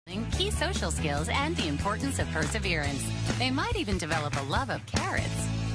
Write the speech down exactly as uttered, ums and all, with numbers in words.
key social skills, and the importance of perseverance. They might even develop a love of carrots.